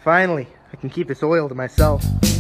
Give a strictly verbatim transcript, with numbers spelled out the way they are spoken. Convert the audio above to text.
Finally, I can keep this oil to myself.